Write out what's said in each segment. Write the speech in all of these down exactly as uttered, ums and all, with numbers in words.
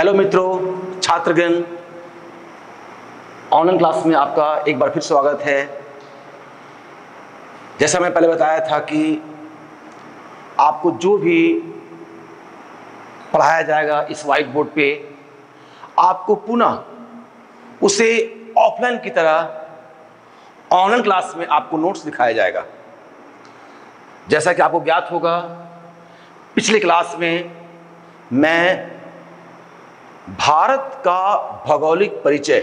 Hello मित्रों, छात्रगण, online class में आपका एक बार फिर स्वागत है। जैसा मैं पहले बताया था कि आपको जो भी पढ़ाया जाएगा इस व्हाइट बोर्ड पे, आपको पुनः उसे ऑफलाइन की तरह ऑनलाइन क्लास में आपको नोट्स दिखाया जाएगा। जैसा कि आपको ज्ञात होगा, पिछले क्लास में मैं भारत का भौगोलिक परिचय,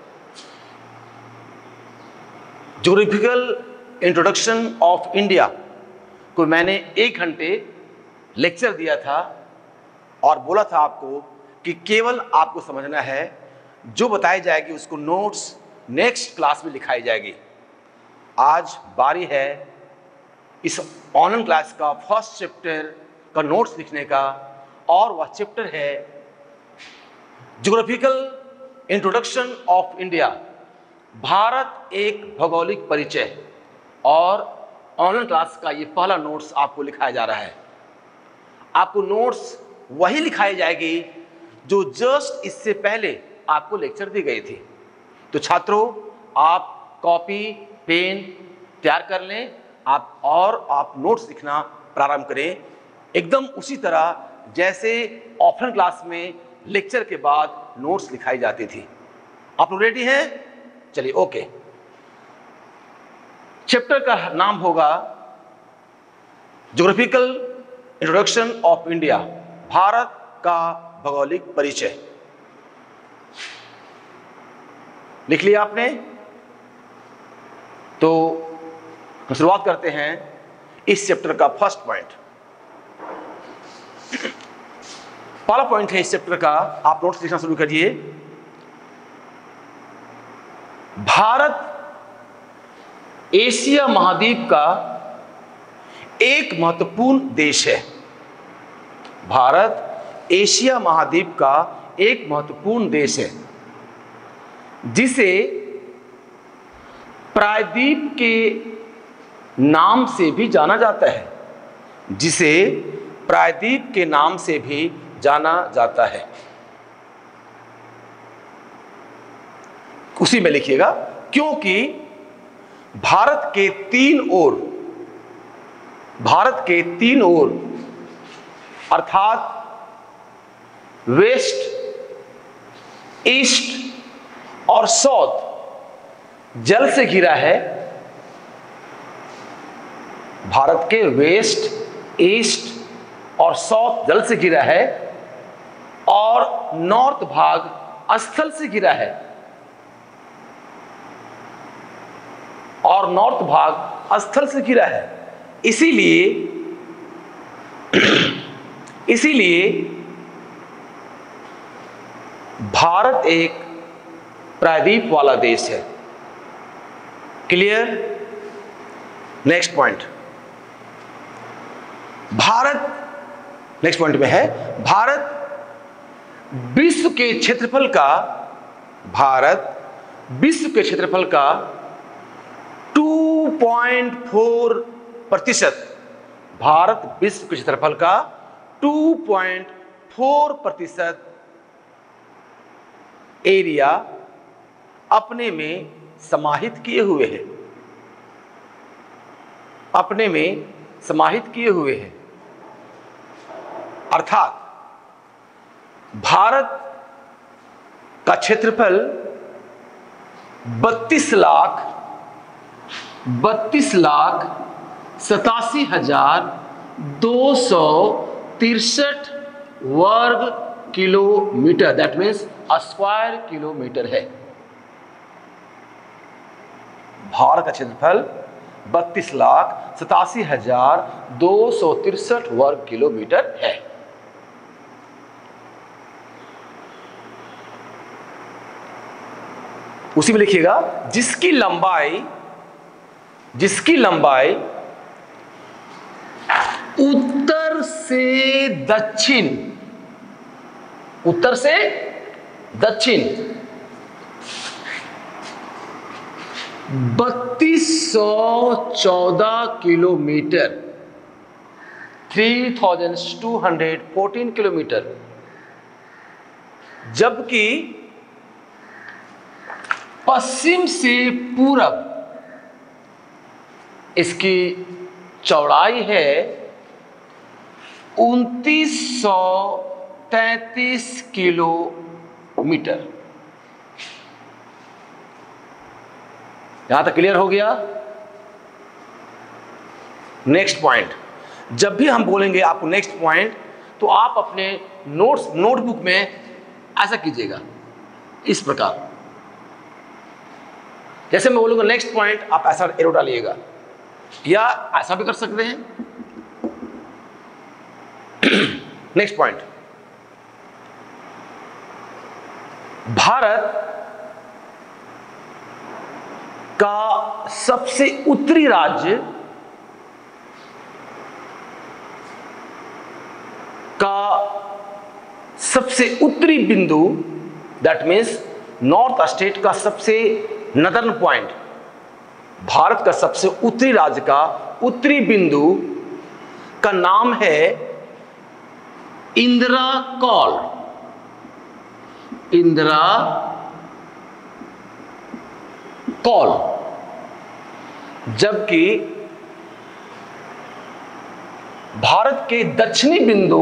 ज्योग्राफिकल इंट्रोडक्शन ऑफ इंडिया को मैंने एक घंटे लेक्चर दिया था और बोला था आपको कि केवल आपको समझना है, जो बताई जाएगी उसको नोट्स नेक्स्ट क्लास में लिखाई जाएगी। आज बारी है इस ऑनलाइन क्लास का फर्स्ट चैप्टर का नोट्स लिखने का, और वह चैप्टर है geographical introduction of India, Bharat एक भौगोलिक परिचय। और ऑनलाइन क्लास का ये पहला नोट्स आपको लिखाया जा रहा है। आपको नोट्स वही लिखाई जाएगी जो जस्ट इससे पहले आपको लेक्चर दी गई थी। तो छात्रों, आप कॉपी पेन तैयार कर लें आप और आप नोट्स लिखना प्रारंभ करें, एकदम उसी तरह जैसे ऑफलाइन क्लास में लेक्चर के बाद नोट्स लिखाई जाती थी। आप लोग रेडी हैं? चलिए, ओके। चैप्टर का नाम होगा geographical introduction of India, Bharat का भौगोलिक परिचय। लिख लिया आपने? तो शुरुआत करते हैं इस चैप्टर का फर्स्ट पॉइंट। पहला पॉइंट है इस चैप्टर का, आप नोट्स लिखना शुरू करिए। भारत एशिया महाद्वीप का एक महत्वपूर्ण देश है। भारत एशिया महाद्वीप का एक महत्वपूर्ण देश है, जिसे प्रायद्वीप के नाम से भी जाना जाता है जिसे प्रायद्वीप के नाम से भी जाना जाता है। उसी में लिखिएगा, क्योंकि भारत के तीन ओर भारत के तीन ओर अर्थात वेस्ट, ईस्ट और साउथ जल से घिरा है। भारत के वेस्ट, ईस्ट और साउथ जल से घिरा है और नॉर्थ भाग स्थल से घिरा है और नॉर्थ भाग स्थल से घिरा है। इसीलिए इसीलिए भारत एक प्रायद्वीप वाला देश है। Clear? Next point, Bharat next point में है भारत विश्व के क्षेत्रफल का भारत विश्व के क्षेत्रफल का दो पॉइंट चार प्रतिशत भारत विश्व के क्षेत्रफल का दो पॉइंट चार प्रतिशत एरिया अपने में समाहित किए हुए है अपने में समाहित किए हुए हैं। अर्थात भारत का क्षेत्रफल बत्तीस लाख बत्तीस लाख सतासी हजार दो सौ तिरसठ वर्ग kilometre, that means square kilometre है। भारत का क्षेत्रफल बत्तीस लाख सतासी हजार दो सौ तिरसठ वर्ग किलोमीटर है। उसी में लिखिएगा, जिसकी लंबाई जिसकी लंबाई उत्तर से दक्षिण उत्तर से दक्षिण बत्तीस सौ चौदह kilometre, three thousand two hundred fourteen kilometre जबकि पश्चिम से पूरब इसकी चौड़ाई है उनतीस सौ तैतीस किलोमीटर। यहां तक क्लियर हो गया। नेक्स्ट पॉइंट, जब भी हम बोलेंगे आपको नेक्स्ट पॉइंट, तो आप अपने नोट्स नोटबुक में ऐसा कीजिएगा, इस प्रकार। जैसे मैं बोलूंगा नेक्स्ट पॉइंट, आप ऐसा एरो डालिएगा, या ऐसा भी कर सकते हैं। नेक्स्ट पॉइंट, भारत का सबसे उत्तरी राज्य का सबसे उत्तरी बिंदु, दैट मीन्स नॉर्थ स्टेट का सबसे नदर्न पॉइंट, भारत का सबसे उत्तरी राज्य का उत्तरी बिंदु का नाम है इंदिरा कॉल। इंदिरा कॉल। जबकि भारत के दक्षिणी बिंदु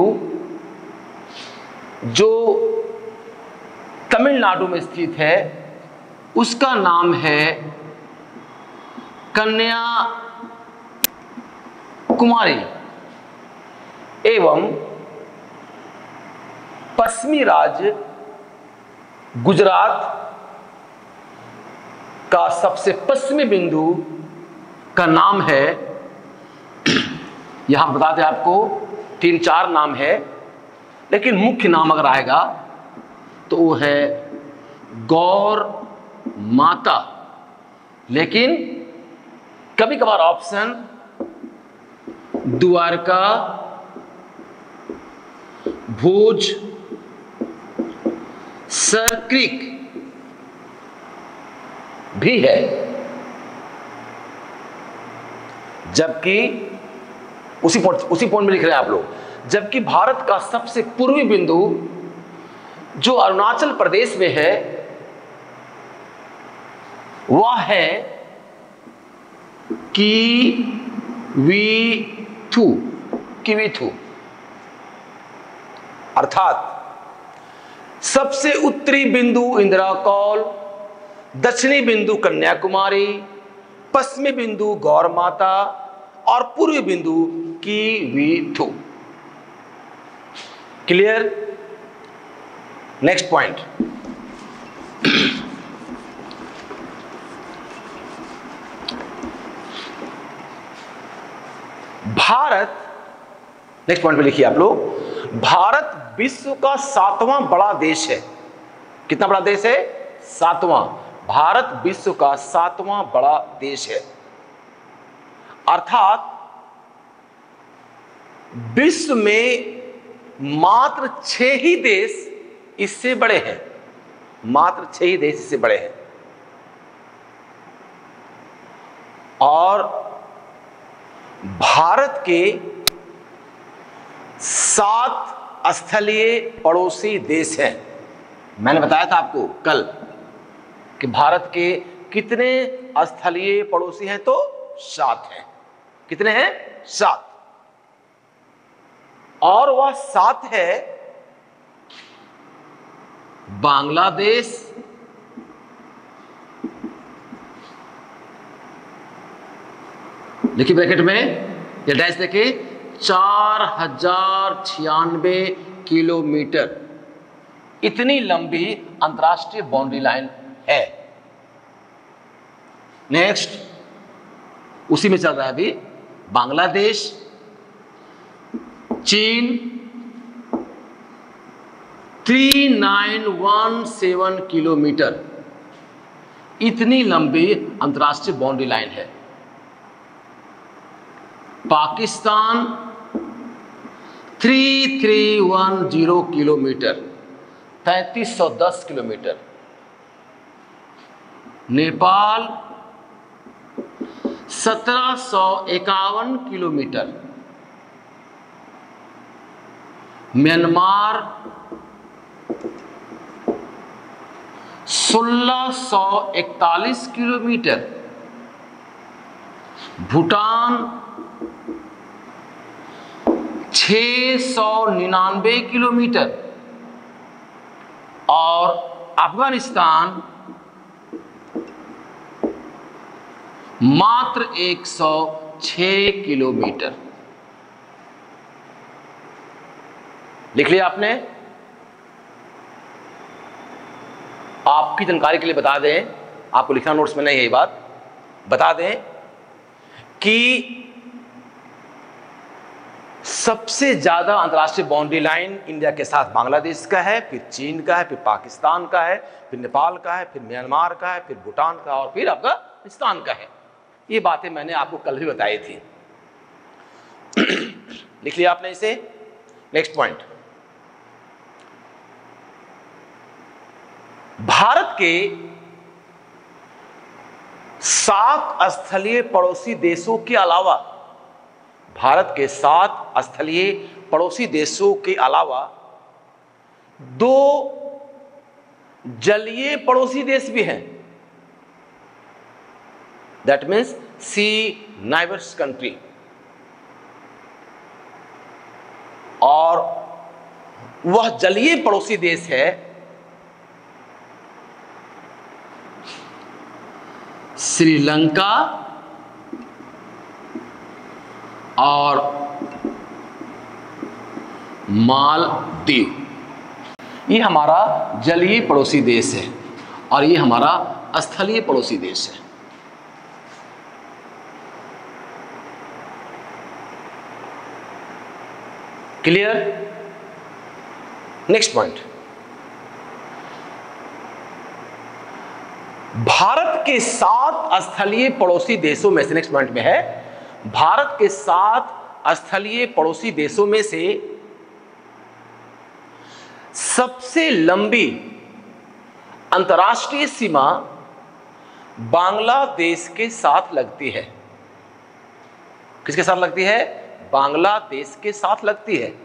जो तमिलनाडु में स्थित है, उसका नाम है कन्याकुमारी। एवं पश्चिमी राज्य गुजरात का सबसे पश्चिमी बिंदु का नाम है, यहां बता दें आपको तीन चार नाम है, लेकिन मुख्य नाम अगर आएगा तो वो है गौर माता। लेकिन कभी कभार ऑप्शन द्वारका, भुज, सरक्रिक भी है। जबकि उसी पॉइंट उसी पॉइंट में लिख रहे हैं आप लोग, जबकि भारत का सबसे पूर्वी बिंदु जो अरुणाचल प्रदेश में है, वह है किवीथु। किवीथु अर्थात सबसे उत्तरी बिंदु इंदिरा कॉल, दक्षिणी बिंदु कन्याकुमारी, पश्चिमी बिंदु गौर माता और पूर्वी बिंदु Kibithu. Clear? Next point, Bharat, next point पे लिखिए आप लोग, भारत विश्व का सातवां बड़ा देश है। कितना बड़ा देश है? सातवां। भारत विश्व का सातवां बड़ा देश है। अर्थात विश्व में मात्र छह ही देश इससे बड़े हैं। मात्र छह ही देश इससे बड़े हैं। और भारत के सात स्थलीय पड़ोसी देश हैं। मैंने बताया था आपको कल कि भारत के कितने स्थलीय पड़ोसी हैं, तो सात हैं। कितने हैं? सात। और वह सात है बांग्लादेश, देखिए ब्रैकेट में या डैश देखिए, चार हजार छियानवे किलोमीटर इतनी लंबी अंतर्राष्ट्रीय बाउंड्री लाइन है। नेक्स्ट, उसी में चल रहा है अभी बांग्लादेश, चीन तीन हज़ार नौ सौ सत्रह किलोमीटर इतनी लंबी अंतर्राष्ट्रीय बाउंड्री लाइन है। पाकिस्तान तैंतीस सौ दस किलोमीटर, तैंतीस सौ दस किलोमीटर। नेपाल सत्रह सौ इक्यावन किलोमीटर। म्यांमार सोलह सौ इकतालीस किलोमीटर, भूटान छह सौ निन्यानवे किलोमीटर और अफगानिस्तान मात्र एक सौ छह किलोमीटर। लिख लिया आपने? आपकी जानकारी के लिए बता दें, आपको लिखना नोट्स में नहीं है, ये बात बता दें कि सबसे ज्यादा अंतर्राष्ट्रीय बाउंड्री लाइन इंडिया के साथ बांग्लादेश का है, फिर चीन का है, फिर पाकिस्तान का है, फिर नेपाल का है, फिर म्यांमार का है, फिर भूटान का और फिर अफगानिस्तान का है। ये बातें मैंने आपको कल भी बताई थी। लिख लिया आपने इसे? नेक्स्ट पॉइंट, भारत के सात स्थलीय पड़ोसी देशों के अलावा भारत के सात स्थलीय पड़ोसी देशों के अलावा दो जलीय पड़ोसी देश भी हैं। That means sea neighbours country. और वह जलीय पड़ोसी देश है श्रीलंका और मालदीव। ये हमारा जलीय पड़ोसी देश है और ये हमारा स्थलीय पड़ोसी देश है। क्लियर? नेक्स्ट पॉइंट, भारत के सात स्थलीय पड़ोसी देशों में से, नेक्स्ट पॉइंट में है, भारत के सात स्थलीय पड़ोसी देशों में से सबसे लंबी अंतर्राष्ट्रीय सीमा बांग्लादेश के साथ लगती है। किसके साथ लगती है? बांग्लादेश के साथ लगती है।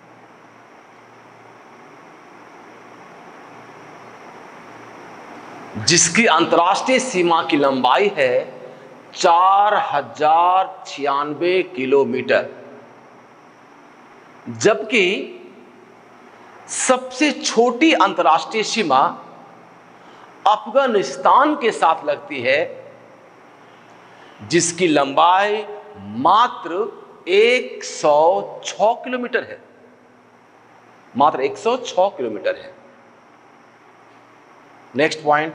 जिसकी अंतर्राष्ट्रीय सीमा की लंबाई है चार हजार छियानवे किलोमीटर, जबकि सबसे छोटी अंतर्राष्ट्रीय सीमा अफगानिस्तान के साथ लगती है, जिसकी लंबाई मात्र एक सौ छह किलोमीटर है। मात्र एक सौ छह किलोमीटर है। नेक्स्ट पॉइंट,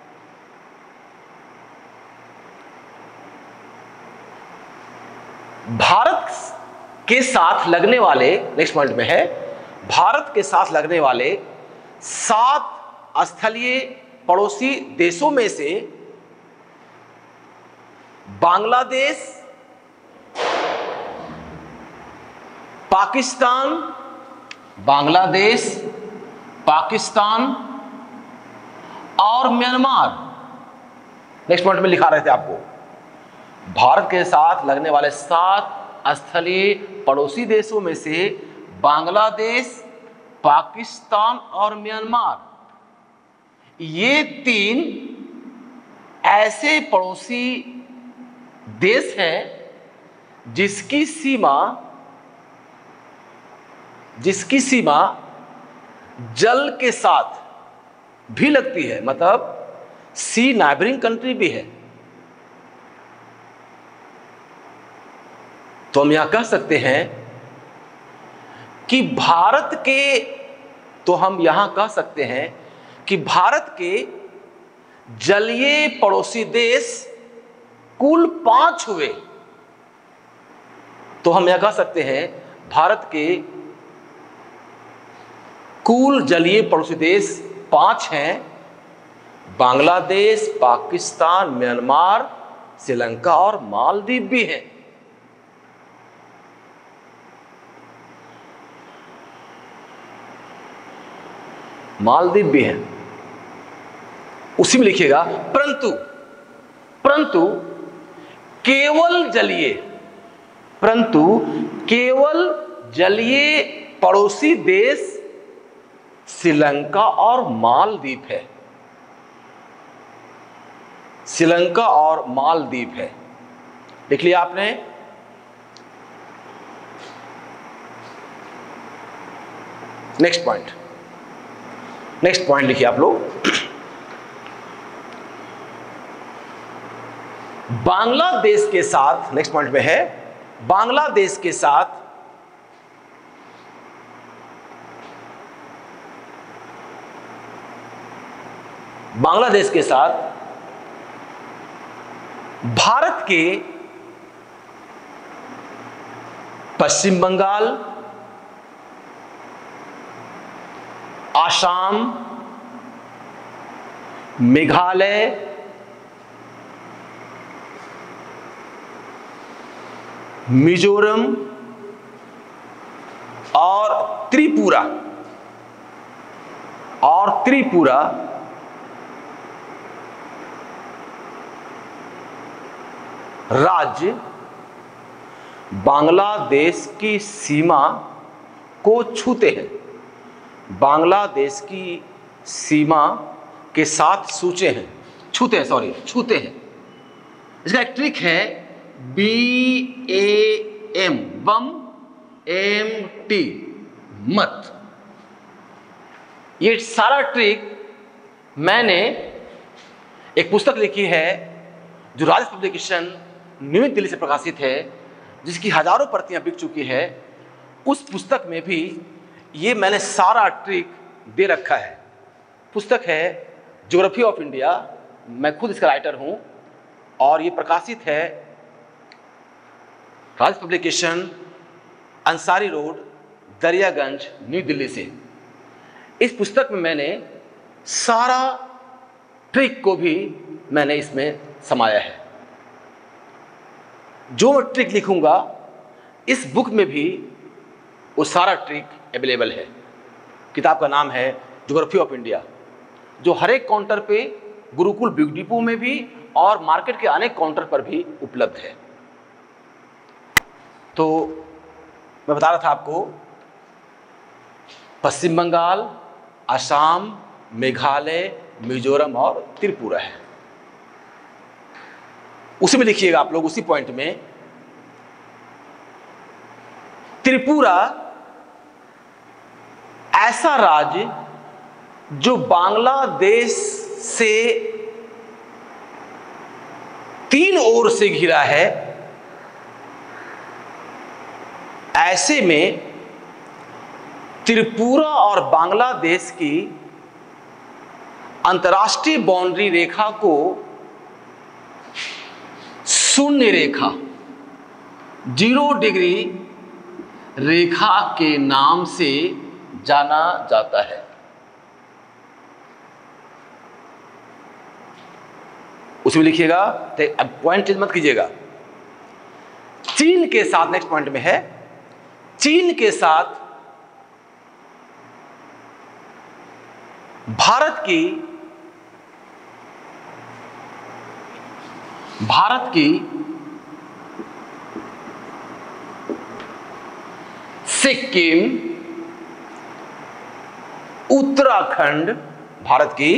भारत के साथ लगने वाले, नेक्स्ट पॉइंट में है, भारत के साथ लगने वाले सात स्थलीय पड़ोसी देशों में से बांग्लादेश, पाकिस्तान, बांग्लादेश, पाकिस्तान और म्यांमार। नेक्स्ट पॉइंट में लिखा रहे थे आपको, भारत के साथ लगने वाले सात स्थलीय पड़ोसी देशों में से बांग्लादेश, पाकिस्तान और म्यांमार, ये तीन ऐसे पड़ोसी देश हैं जिसकी सीमा जिसकी सीमा जल के साथ भी लगती है, मतलब सी नाइबरिंग कंट्री भी है। तो हम यहां कह सकते हैं कि भारत के तो हम यहां कह सकते हैं कि भारत के जलीय पड़ोसी देश कुल पांच हुए। तो हम यह कह सकते हैं भारत के कुल जलीय पड़ोसी देश पांच हैं, बांग्लादेश, पाकिस्तान, म्यांमार, श्रीलंका और मालदीव भी हैं। मालदीव भी हैं, उसी में लिखिएगा। परंतु परंतु केवल जलीय परंतु केवल जलीय पड़ोसी देश श्रीलंका और मालदीव है। श्रीलंका और मालदीव है। लिख लिया आपने? नेक्स्ट पॉइंट, नेक्स्ट पॉइंट लिखिए आप लोग। बांग्लादेश के साथ, नेक्स्ट पॉइंट में है, बांग्लादेश के साथ बांग्लादेश के साथ भारत के पश्चिम बंगाल, आसाम, मेघालय, मिजोरम और त्रिपुरा और त्रिपुरा राज्य बांग्लादेश की सीमा को छूते हैं, बांग्लादेश की सीमा के साथ सूचे हैं, छूते हैं, सॉरी छूते हैं। इसका एक ट्रिक है, बी ए एम, बम, एम टी, मत। ये सारा ट्रिक मैंने एक पुस्तक लिखी है जो राज पब्लिकेशन न्यू दिल्ली से प्रकाशित है, जिसकी हजारों प्रतियां बिक चुकी है। उस पुस्तक में भी ये मैंने सारा ट्रिक दे रखा है। पुस्तक है ज्योग्राफी ऑफ इंडिया, मैं खुद इसका राइटर हूं और ये प्रकाशित है Raj publication, Ansari road, Daryaganj, new Delhi से। इस पुस्तक में मैंने सारा ट्रिक को भी मैंने इसमें समाया है। जो मैं ट्रिक लिखूंगा इस बुक में भी वो सारा ट्रिक अवेलेबल है। किताब का नाम है ज्योग्राफी ऑफ इंडिया, जो हर एक काउंटर पे, गुरुकुल बुक डिपो में भी और मार्केट के अनेक काउंटर पर भी उपलब्ध है। तो मैं बता रहा था आपको, पश्चिम बंगाल, असम, मेघालय, मिजोरम और त्रिपुरा है। उसी में लिखिएगा आप लोग, उसी पॉइंट में, त्रिपुरा ऐसा राज्य जो बांग्लादेश से तीन ओर से घिरा है, ऐसे में त्रिपुरा और बांग्लादेश की अंतर्राष्ट्रीय बाउंड्री रेखा को शून्य रेखा, जीरो डिग्री रेखा के नाम से जाना जाता है। उसमें लिखिएगा, अब पॉइंट चेंज मत कीजिएगा। चीन के साथ, नेक्स्ट पॉइंट में है, चीन के साथ भारत की भारत की सिक्किम, उत्तराखंड, भारत की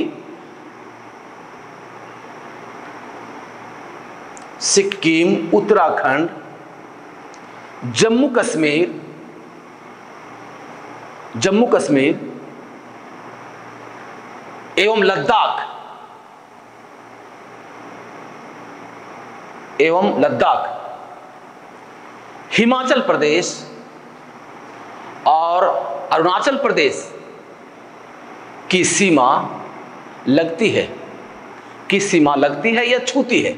सिक्किम, उत्तराखंड, जम्मू कश्मीर, जम्मू कश्मीर एवं लद्दाख एवं लद्दाख, हिमाचल प्रदेश और अरुणाचल प्रदेश की सीमा लगती है, की सीमा लगती है या छूती है।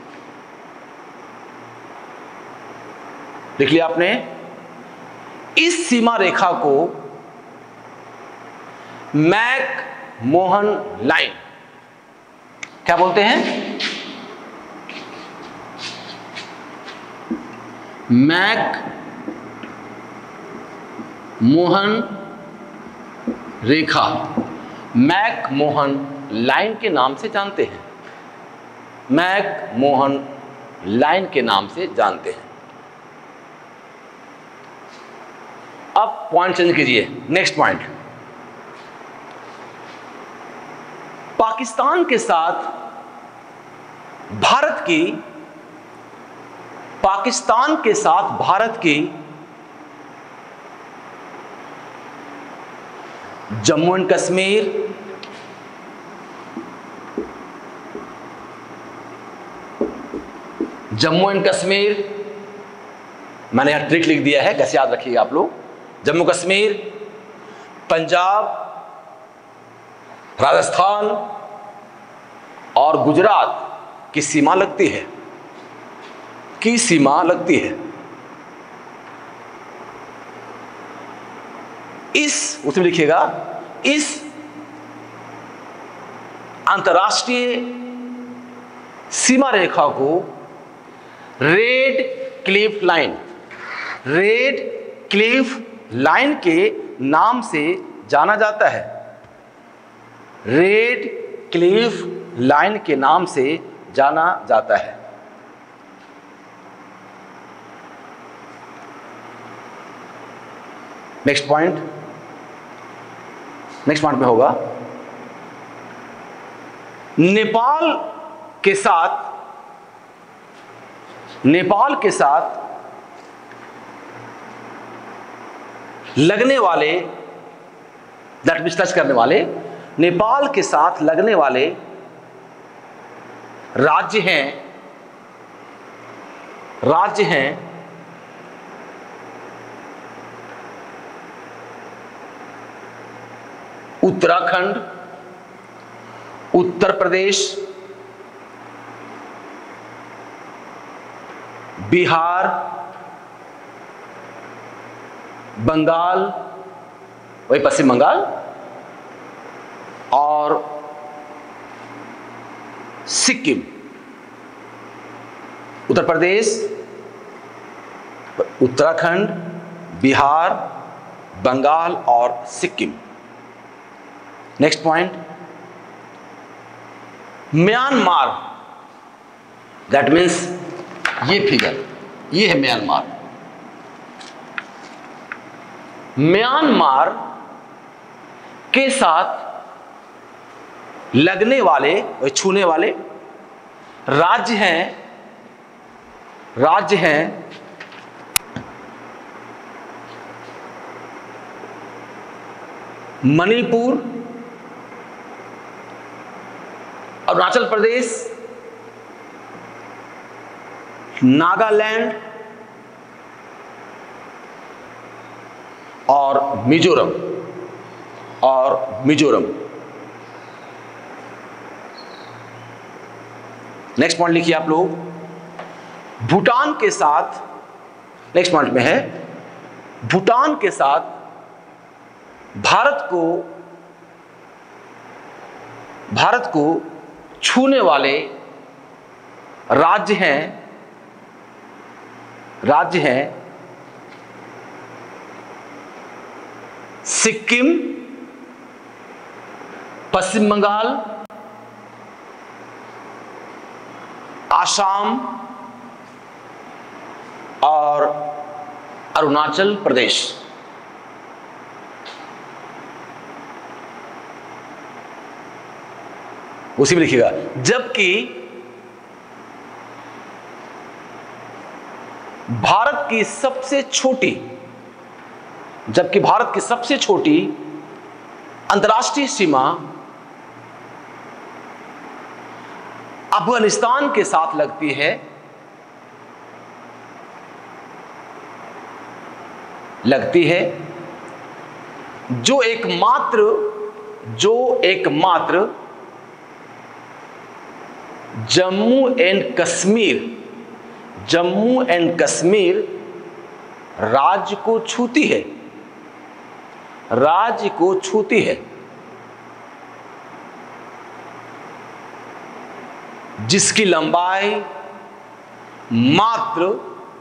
देख लिया आपने? इस सीमा रेखा को मैक मोहन लाइन क्या बोलते हैं? मैक मोहन रेखा, मैक मोहन लाइन के नाम से जानते हैं, मैक मोहन लाइन के नाम से जानते हैं। अब पॉइंट चेंज कीजिए, नेक्स्ट पॉइंट। पाकिस्तान के साथ भारत की पाकिस्तान के साथ भारत की जम्मू एंड कश्मीर, जम्मू एंड कश्मीर, मैंने यहां ट्रिक लिख दिया है, कैसे याद रखिएगा आप लोग। जम्मू कश्मीर, पंजाब, राजस्थान और गुजरात की सीमा लगती है, की सीमा लगती है। इस उसमें लिखिएगा, इस अंतर्राष्ट्रीय सीमा रेखा को Radcliffe line, Radcliffe line के नाम से जाना जाता है, रेड क्लिफ लाइन के नाम से जाना जाता है। नेक्स्ट पॉइंट, नेक्स्ट पॉइंट में होगा नेपाल के साथ, नेपाल के साथ लगने वाले, दैट मींस टच करने वाले, नेपाल के साथ लगने वाले राज्य हैं, राज्य हैं उत्तराखंड, उत्तर प्रदेश, बिहार, बंगाल, वही पश्चिम बंगाल, और सिक्किम। उत्तर प्रदेश, उत्तराखंड, बिहार, बंगाल और Sikkim. Next point, Myanmar, that means ये फिगर, ये है म्यांमार। म्यांमार के साथ लगने वाले, छूने वाले राज्य हैं, राज्य हैं मणिपुर, अरुणाचल प्रदेश, नागालैंड और मिजोरम, और मिजोरम। नेक्स्ट पॉइंट लिखिए आप लोग, भूटान के साथ, नेक्स्ट पॉइंट में है भूटान के साथ भारत को, भारत को छूने वाले राज्य हैं, राज्य हैं सिक्किम, पश्चिम बंगाल, आसाम और अरुणाचल प्रदेश। उसी में लिखिएगा। जबकि भारत की सबसे छोटी, जबकि भारत की सबसे छोटी अंतर्राष्ट्रीय सीमा अफगानिस्तान के साथ लगती है, लगती है जो एकमात्र, जो एकमात्र जम्मू एंड कश्मीर, जम्मू एंड कश्मीर राज्य को छूती है, राज्य को छूती है, जिसकी लंबाई मात्र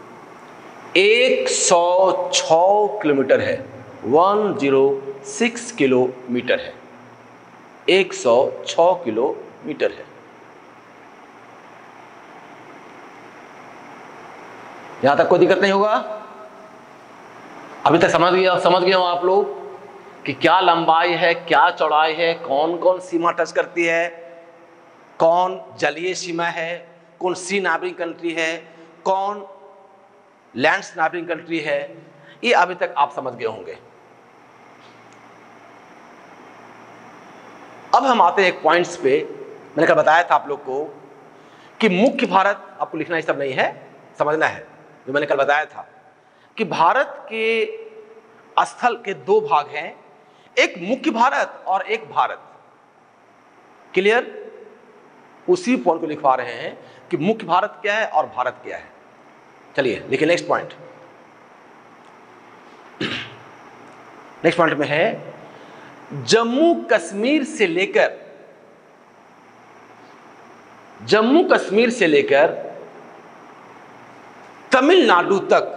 एक सौ छह किलोमीटर है, एक सौ छह किलोमीटर है, एक सौ छह किलोमीटर है। यहां तक कोई दिक्कत नहीं होगा? अभी तक समझ गया, समझ गए हो आप लोग कि क्या लंबाई है, क्या चौड़ाई है, कौन कौन सीमा टच करती है, कौन जलीय सीमा है, कौन सी नाइबरिंग कंट्री है, कौन लैंड नाइबरिंग कंट्री है, ये अभी तक आप समझ गए होंगे। अब हम आते हैं एक पॉइंट्स पे। मैंने कल बताया था आप लोग को कि मुख्य भारत, आपको लिखना ही सब नहीं है, समझना है जो मैंने कल बताया था कि भारत के स्थल के दो भाग हैं, एक मुख्य भारत और एक भारत। क्लियर? उसी पॉइंट को लिखवा रहे हैं कि मुख्य भारत क्या है और भारत क्या है। चलिए देखिए नेक्स्ट पॉइंट। नेक्स्ट पॉइंट में है जम्मू कश्मीर से लेकर जम्मू कश्मीर से लेकर तमिलनाडु तक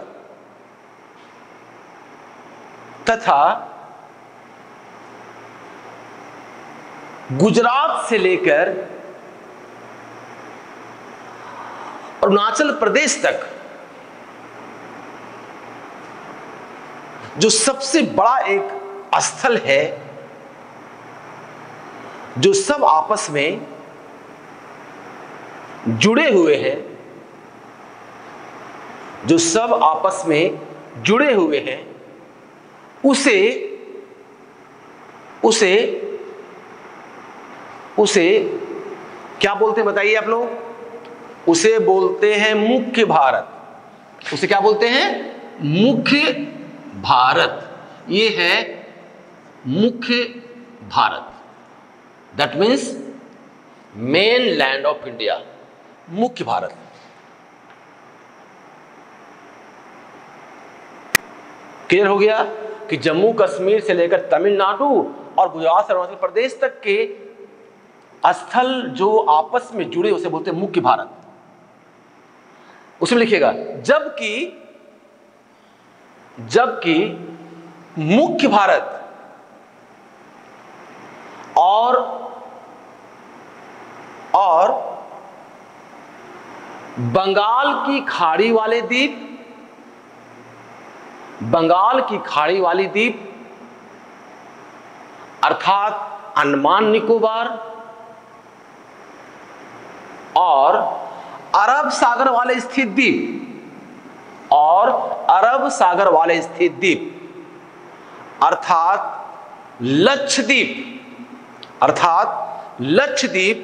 तथा गुजरात से लेकर अरुणाचल प्रदेश तक जो सबसे बड़ा एक स्थल है, जो सब आपस में जुड़े हुए हैं, जो सब आपस में जुड़े हुए हैं, उसे उसे उसे क्या बोलते हैं बताइए आप लोग? उसे बोलते हैं मुख्य भारत। उसे क्या बोलते हैं? मुख्य भारत। ये है मुख्य Bharat, that means mainland of India, मुख्य भारत। क्लियर हो गया कि जम्मू कश्मीर से लेकर तमिलनाडु और गुजरात से अरुणाचल प्रदेश तक के स्थल जो आपस में जुड़े उसे बोलते हैं मुख्य भारत। उसमें लिखिएगा जबकि जबकि मुख्य भारत और और बंगाल की खाड़ी वाले द्वीप, बंगाल की खाड़ी वाली द्वीप अर्थात अंडमान निकोबार और अरब सागर वाले स्थित द्वीप और अरब सागर वाले स्थित द्वीप अर्थात लक्षद्वीप अर्थात लक्षद्वीप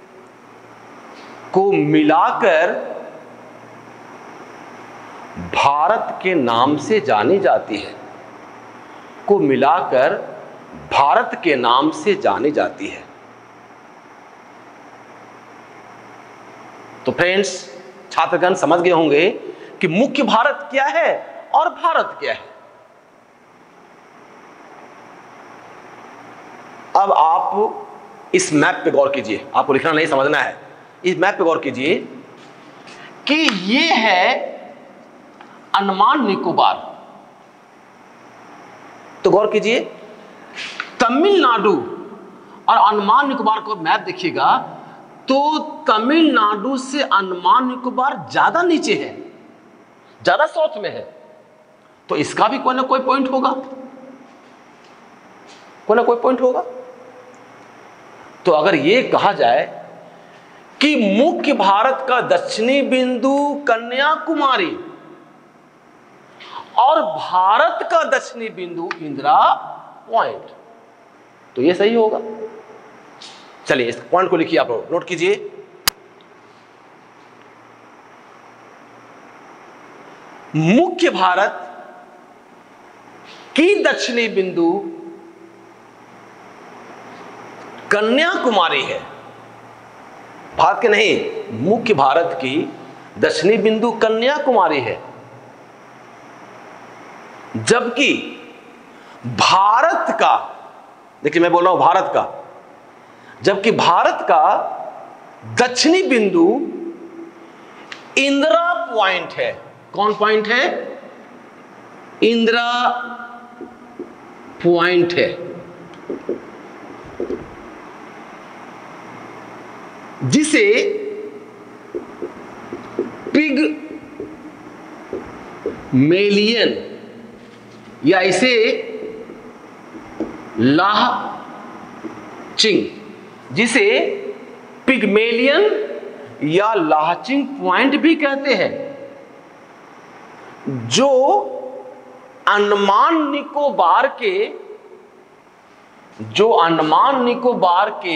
को मिलाकर भारत के नाम से जानी जाती है, को मिलाकर भारत के नाम से जानी जाती है। तो फ्रेंड्स, छात्रगण समझ गए होंगे कि मुख्य भारत क्या है और भारत क्या है। अब आप इस मैप पे गौर कीजिए, आपको लिखना नहीं समझना है। इस मैप पे गौर कीजिए कि ये है अंडमान निकोबार। तो गौर कीजिए, तमिलनाडु और अंडमान निकोबार को मैप देखिएगा तो तमिलनाडु से अंडमान निकोबार ज्यादा नीचे है, ज्यादा साउथ में है। तो इसका भी कोई ना कोई पॉइंट होगा, कोई ना कोई पॉइंट होगा। तो अगर यह कहा जाए कि मुख्य भारत का दक्षिणी बिंदु कन्याकुमारी और भारत का दक्षिणी बिंदु इंदिरा पॉइंट, तो यह सही होगा। चलिए इस पॉइंट को लिखिए, आप लोग नोट कीजिए। मुख्य भारत की दक्षिणी बिंदु कन्याकुमारी है। भारत के नहीं, मुख्य भारत की दक्षिणी बिंदु कन्याकुमारी है, जबकि भारत का, देखिए मैं बोल रहा हूं भारत का, जबकि भारत का दक्षिणी बिंदु इंदिरा पॉइंट है। कौन पॉइंट है? इंदिरा पॉइंट है, जिसे पिग मेलियन या इसे लाह चिंग, जिसे पिगमेलियन या लाचिंग पॉइंट भी कहते हैं, जो अंडमान निकोबार के जो अंडमान निकोबार के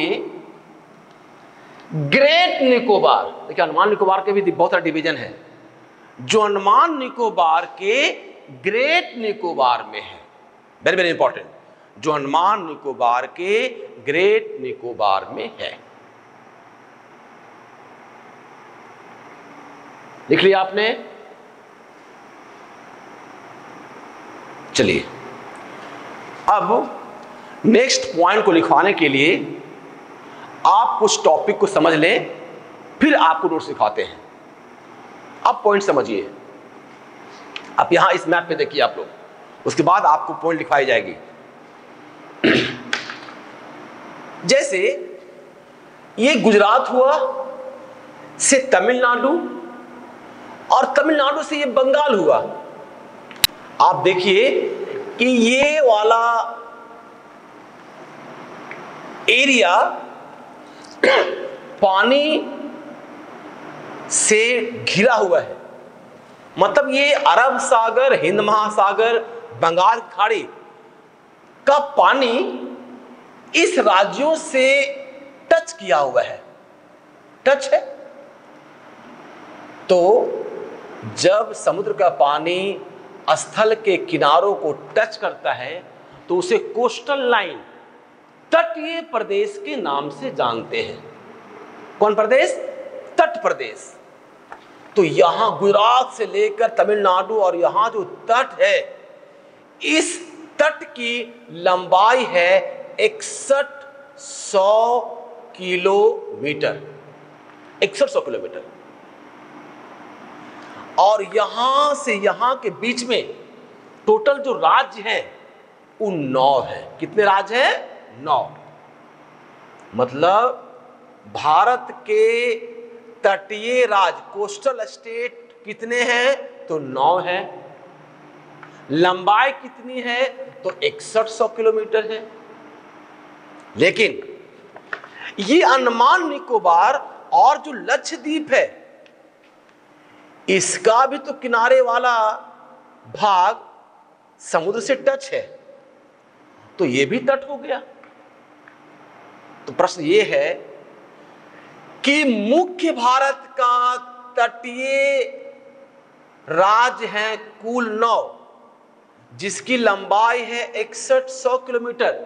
ग्रेट निकोबार, देखिए अंडमान निकोबार के भी बहुत सारे डिवीजन है, जो अंडमान निकोबार के ग्रेट निकोबार में है, वेरी वेरी इंपॉर्टेंट, जो अंडमान निकोबार के ग्रेट निकोबार में है। लिख लिया आपने? चलिए अब नेक्स्ट पॉइंट को लिखवाने के लिए आप कुछ टॉपिक को समझ लें, फिर आपको नोट सिखाते हैं। अब पॉइंट समझिए, आप यहां इस मैप पे देखिए आप लोग, उसके बाद आपको पॉइंट लिखवाई जाएगी। जैसे ये गुजरात हुआ से तमिलनाडु, और तमिलनाडु से ये बंगाल हुआ। आप देखिए कि ये वाला एरिया पानी से घिरा हुआ है, मतलब ये अरब सागर, हिंद महासागर, बंगाल खाड़ी का पानी इस राज्यों से टच किया हुआ है, टच है। तो जब समुद्र का पानी स्थल के किनारों को टच करता है तो उसे कोस्टल लाइन, तटीय प्रदेश के नाम से जानते हैं। कौन प्रदेश? तट प्रदेश। तो यहां गुजरात से लेकर तमिलनाडु और यहां जो तट है, इस तट की लंबाई है इकसठ सौ किलोमीटर, इकसठ सौ किलोमीटर। और यहां से यहां के बीच में टोटल जो राज्य हैं वो नौ है। कितने राज्य हैं? नौ। मतलब भारत के तटीय राज्य, कोस्टल स्टेट कितने हैं? तो नौ है। लंबाई कितनी है? तो इकसठ सौ किलोमीटर है। लेकिन ये अंडमान निकोबार और जो लक्षद्वीप है, इसका भी तो किनारे वाला भाग समुद्र से टच है, तो ये भी तट हो गया। तो प्रश्न ये है कि मुख्य भारत का तटीय राज्य है कुल नौ, जिसकी लंबाई है इकसठ सौ किलोमीटर,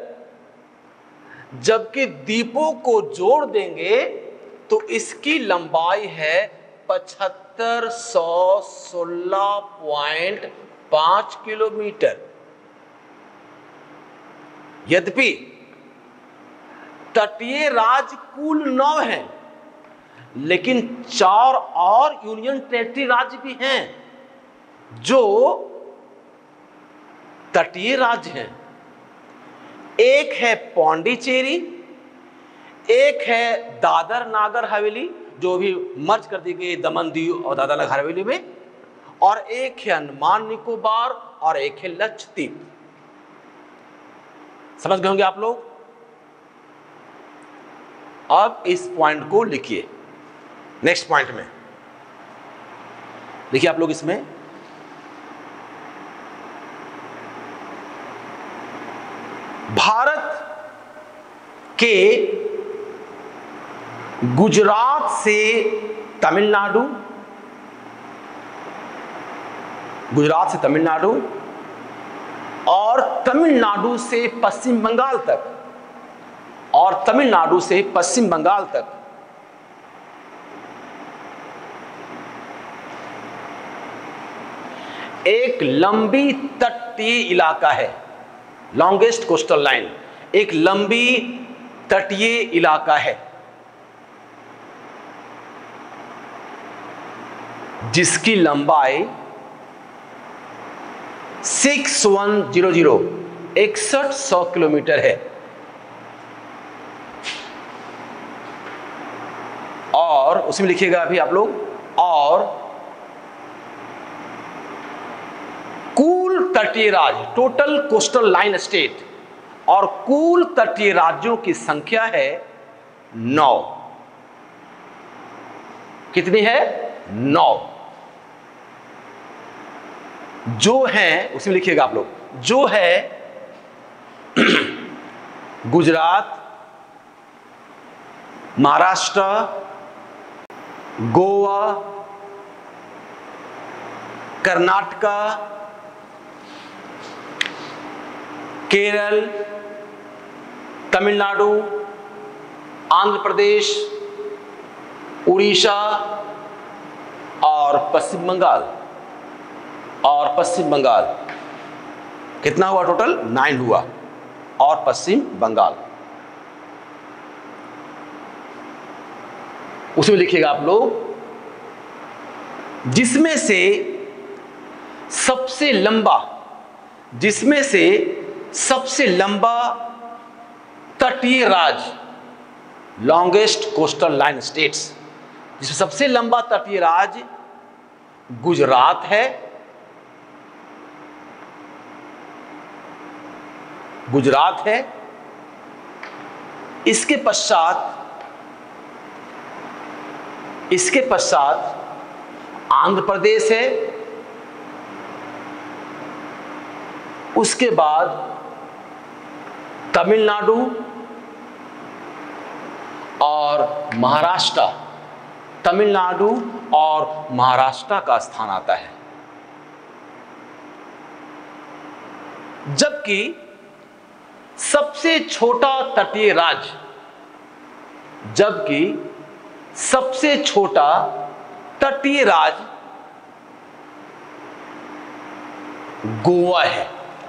जबकि द्वीपों को जोड़ देंगे तो इसकी लंबाई है पचहत्तर सौ सोलह पॉइंट पांच किलोमीटर। यद्यपि तटीय राज्य कुल नौ है, लेकिन चार और यूनियन टेरिटरी राज्य भी हैं जो तटीय राज्य हैं। एक है पौंडीचेरी, एक है दादर नागर हवेली, जो भी मर्ज कर दी गई दमन दीव और दादर नगर हवेली में, और एक है अंडमान निकोबार और एक है लक्षद्वीप। समझ गए होंगे आप लोग? अब इस पॉइंट को लिखिए नेक्स्ट पॉइंट में। देखिए आप लोग, इसमें भारत के गुजरात से तमिलनाडु, गुजरात से तमिलनाडु और तमिलनाडु से पश्चिम बंगाल तक, और तमिलनाडु से पश्चिम बंगाल तक एक लंबी तटीय इलाका है, लॉन्गेस्ट कोस्टल लाइन, एक लंबी तटीय इलाका है जिसकी लंबाई सिक्स वन जीरो जीरो इकसठ सौ किलोमीटर है। और उसमें लिखिएगा अभी आप लोग, और कुल तटीय राज्य, टोटल कोस्टल लाइन स्टेट, और कुल तटीय राज्यों की संख्या है नौ। कितनी है? नौ। जो है उसमें लिखिएगा आप लोग, जो है गुजरात, महाराष्ट्र, गोवा, कर्नाटका, केरल, तमिलनाडु, आंध्र प्रदेश, उड़ीसा और पश्चिम बंगाल। और पश्चिम बंगाल कितना हुआ टोटल? नाइन हुआ। और पश्चिम बंगाल, उसमें लिखिएगा आप लोग, जिसमें से सबसे लंबा जिसमें से सबसे लंबा तटीय राज्य, लॉन्गेस्ट कोस्टल लाइन स्टेट्स, जिसमें सबसे लंबा तटीय राज्य गुजरात है, गुजरात है। इसके पश्चात इसके पश्चात आंध्र प्रदेश है, उसके बाद तमिलनाडु और महाराष्ट्र, तमिलनाडु और महाराष्ट्र का स्थान आता है। जबकि सबसे छोटा तटीय राज्य जबकि सबसे छोटा तटीय राज्य गोवा है,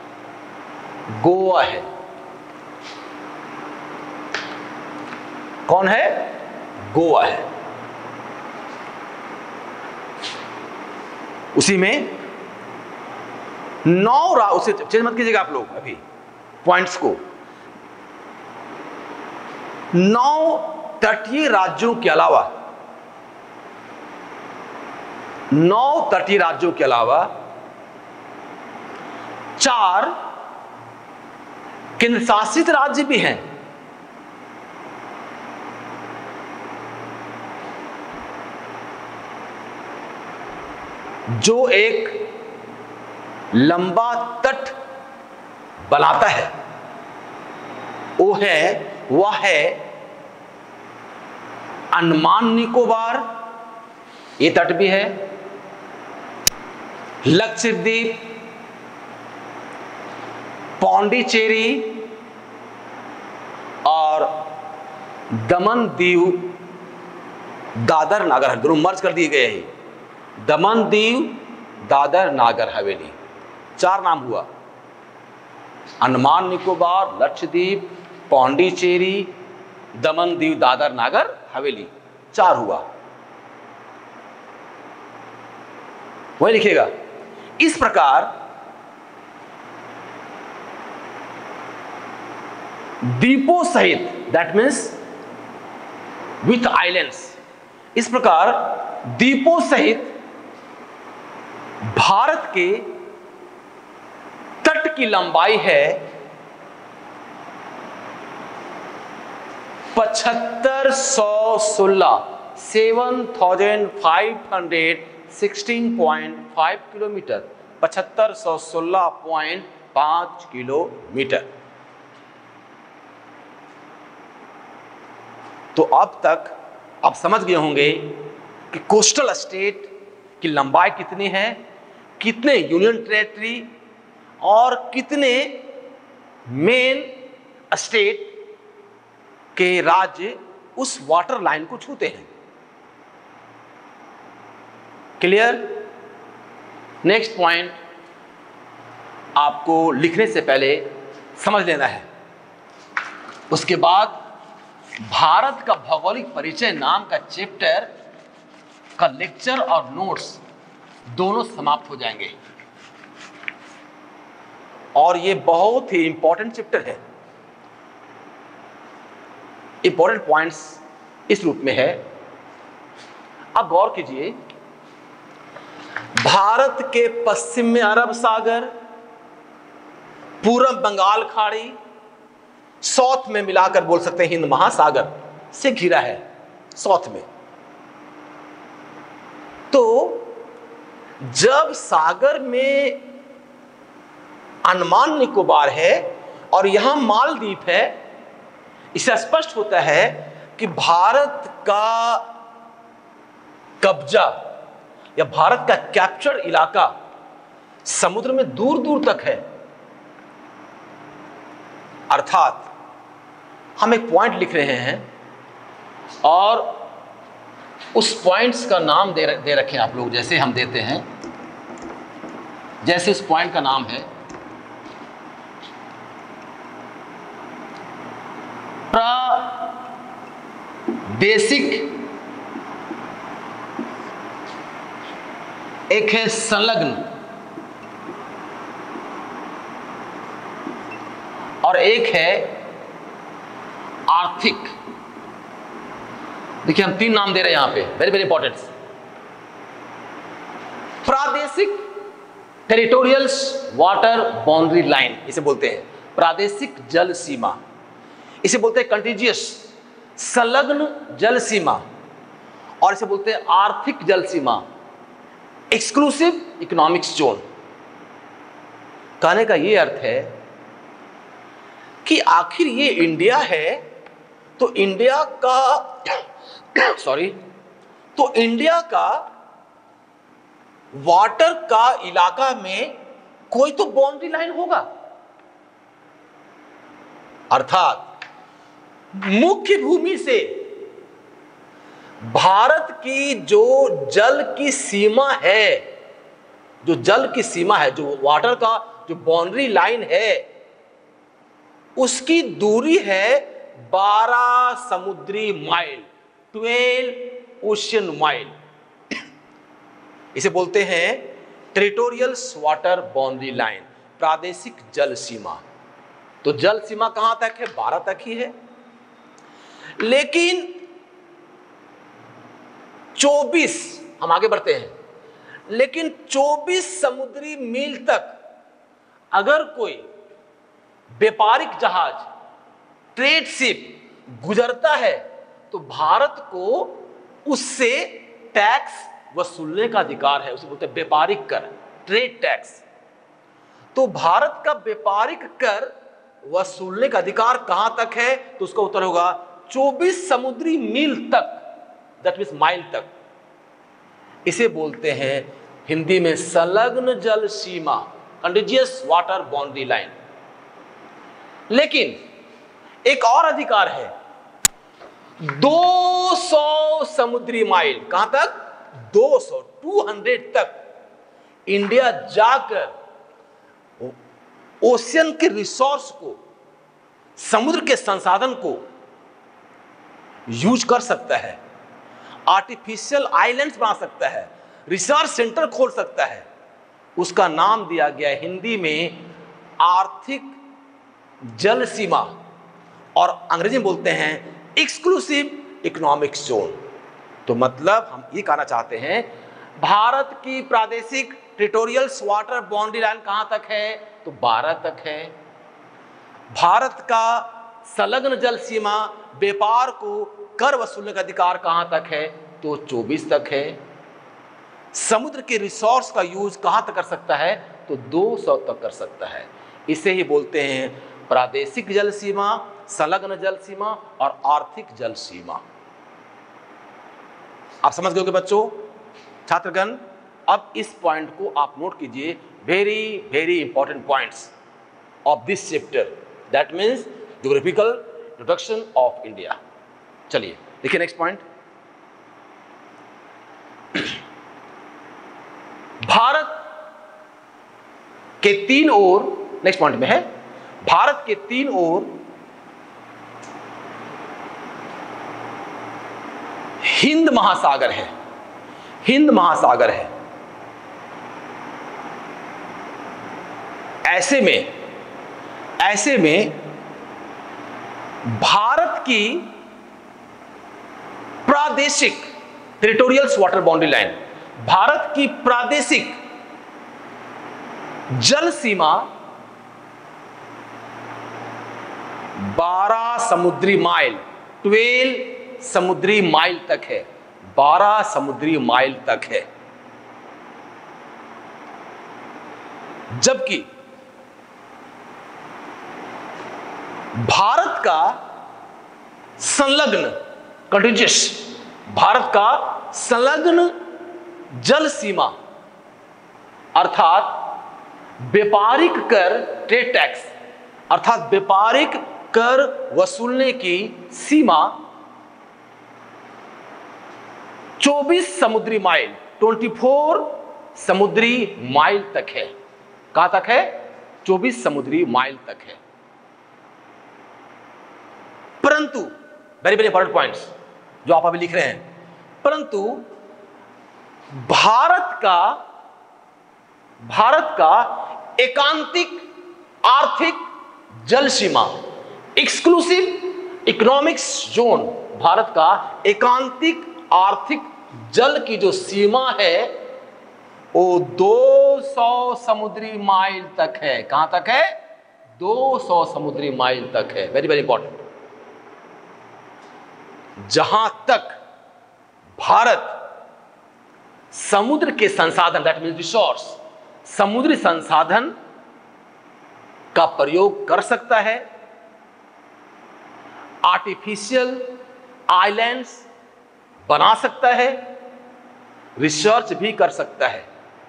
गोवा है। कौन है? गोवा है। उसी में नौ रा उसे चेंज मत कीजिएगा आप लोग अभी पॉइंट्स को। नौ तटीय राज्यों के अलावा नौ तटीय राज्यों के अलावा चार केंद्र शासित राज्य भी हैं। जो एक लंबा तट बनाता है, वो है वह है अंडमान निकोबार, ये तट भी है, लक्षद्वीप, पौंडीचेरी और दमन दीव, दादर नागर हवेली, दोनों मर्ज कर दिए गए हैं। दमन दीव, दादर नागर हवेली, चार नाम हुआ। अंडमान निकोबार, लक्षद्वीप, पौंडीचेरी, दमन दीव, दादर नागर हवेली, चार हुआ। वही लिखिएगा। इस प्रकार द्वीपों सहित, दैट मीन्स विथ आइलैंड्स, इस प्रकार द्वीपों सहित भारत के तट की लंबाई है पचहत्तर सौ सोलह seven thousand five hundred sixteen point five kilometre, पचहत्तर सौ सोलह पॉइंट पांच किलोमीटर। तो अब तक आप समझ गए होंगे कि कोस्टल स्टेट की लंबाई कितनी है, कितने यूनियन टेरिटरी और कितने मेन स्टेट के राज्य उस वाटर लाइन को छूते हैं। क्लियर? नेक्स्ट पॉइंट आपको लिखने से पहले समझ लेना है। उसके बाद भारत का भौगोलिक परिचय नाम का चैप्टर का लेक्चर और नोट्स दोनों समाप्त हो जाएंगे। और ये बहुत ही इंपॉर्टेंट चैप्टर है। इंपॉर्टेंट पॉइंट्स इस रूप में है, अब गौर कीजिए। भारत के पश्चिम में अरब सागर, पूर्व बंगाल खाड़ी, साउथ में मिलाकर बोल सकते हैं हिंद महासागर से घिरा है। साउथ में जब सागर में अंडमान निकोबार है और यहां मालदीव है, इससे स्पष्ट होता है कि भारत का कब्जा या भारत का कैप्चर इलाका समुद्र में दूर दूर तक है। अर्थात हम एक पॉइंट लिख रहे हैं और उस पॉइंट्स का नाम दे दे रखे हैं आप लोग, जैसे हम देते हैं, जैसे इस पॉइंट का नाम है प्रादेशिक, एक है संलग्न और एक है आर्थिक। देखिए हम तीन नाम दे रहे हैं यहां पे, वेरी वेरी इंपॉर्टेंट। प्रादेशिक, टेरिटोरियल्स वाटर बाउंड्री लाइन इसे बोलते हैं, प्रादेशिक जल सीमा, इसे बोलते हैं कंटिजियस संलग्न जल सीमा, और इसे बोलते हैं आर्थिक जल सीमा, एक्सक्लूसिव इकोनॉमिक्स जोन। कहने का यह अर्थ है कि आखिर ये इंडिया है तो इंडिया का सॉरी तो इंडिया का वाटर का इलाका में कोई तो बाउंड्री लाइन होगा। अर्थात मुख्य भूमि से भारत की जो जल की सीमा है, जो जल की सीमा है, जो वाटर का जो बाउंड्री लाइन है, उसकी दूरी है बारह समुद्री माइल, ट्वेल्व ओशियन माइल। इसे बोलते हैं टेरिटोरियल्स वाटर बाउंड्री लाइन, प्रादेशिक जल सीमा। तो जल सीमा कहां तक है? बारह तक ही है। लेकिन चौबीस, हम आगे बढ़ते हैं, लेकिन चौबीस समुद्री मील तक अगर कोई व्यापारिक जहाज, ट्रेड शिप गुजरता है तो भारत को उससे टैक्स वसूलने का अधिकार है। उसे बोलते हैं व्यापारिक कर, ट्रेड टैक्स। तो भारत का व्यापारिक कर वसूलने का अधिकार कहां तक है? तो उसका उत्तर होगा चौबीस समुद्री मील तक, दैट मीन्स माइल तक। इसे बोलते हैं हिंदी में संलग्न जल सीमा, कंटिजियस वाटर बाउंड्री लाइन। लेकिन एक और अधिकार है, दो सौ समुद्री माइल, कहां तक? दो सौ, दो सौ तक इंडिया जाकर ओशियन के रिसोर्स को, समुद्र के संसाधन को यूज कर सकता है, आर्टिफिशियल आइलैंड्स बना सकता है, रिसर्च सेंटर खोल सकता है। उसका नाम दिया गया हिंदी में आर्थिक जल सीमा, और अंग्रेजी में बोलते हैं एक्सक्लूसिव इकोनॉमिक जोन। तो मतलब हम ये कहना चाहते हैं भारत की प्रादेशिक टेरिटोरियल्स वाटर बाउंड्री लाइन कहां तक है? तो बारह तक है। भारत का संलग्न जल सीमा, व्यापार को कर वसूलने का अधिकार कहां तक है? तो चौबीस तक है। समुद्र के रिसोर्स का यूज कहां तक कर सकता है? तो दो सौ तक कर सकता है। इसे ही बोलते हैं प्रादेशिक जल सीमा, संलग्न जल सीमा और आर्थिक जल सीमा। आप समझ गए बच्चों? छात्रगण, अब इस पॉइंट को आप नोट कीजिए, very very important points of this chapter, that means geographical introduction of India. चलिए देखिए नेक्स्ट पॉइंट। भारत के तीन ओर, नेक्स्ट पॉइंट में है, भारत के तीन ओर हिंद महासागर है, हिंद महासागर है। ऐसे में ऐसे में भारत की प्रादेशिक territorials water boundary line, Bharat की प्रादेशिक जल सीमा बारह समुद्री माइल, बारह समुद्री माइल तक है, बारह समुद्री माइल तक है। जबकि भारत का संलग्न कंटिन्यूअस भारत का संलग्न जल सीमा अर्थात व्यापारिक कर ट्रेड टैक्स अर्थात व्यापारिक कर वसूलने की सीमा चौबीस समुद्री माइल चौबीस समुद्री माइल तक है। कहां तक है? चौबीस समुद्री माइल तक है। परंतु वेरी वेरी इंपॉर्टेंट पॉइंट्स जो आप अभी लिख रहे हैं, परंतु भारत का भारत का एकांतिक आर्थिक जल सीमा एक्सक्लूसिव इकोनॉमिक्स जोन भारत का एकांतिक आर्थिक जल की जो सीमा है वो दो सौ समुद्री माइल तक है। कहां तक है? दो सौ समुद्री माइल तक है। Very very important. जहां तक भारत समुद्र के संसाधन दैट मीन्स रिसोर्स समुद्री संसाधन का प्रयोग कर सकता है, आर्टिफिशियल आइलैंड्स बना सकता है, रिसर्च भी कर सकता है।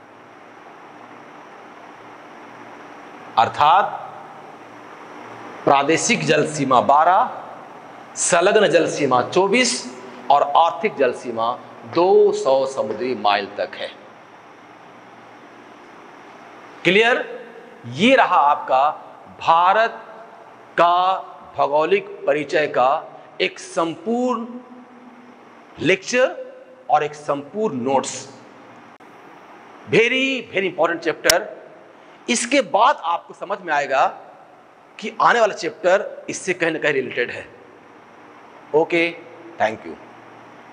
अर्थात प्रादेशिक जल सीमा बारह, संलग्न जल सीमा चौबीस और आर्थिक जल सीमा दो सौ समुद्री माइल तक है। क्लियर? ये रहा आपका भारत का भौगोलिक परिचय का एक संपूर्ण लेक्चर और एक संपूर्ण notes. Very very important chapter. इसके बाद आपको समझ में आएगा कि आने वाला चैप्टर इससे कहीं ना कहीं रिलेटेड है। Okay, thank you.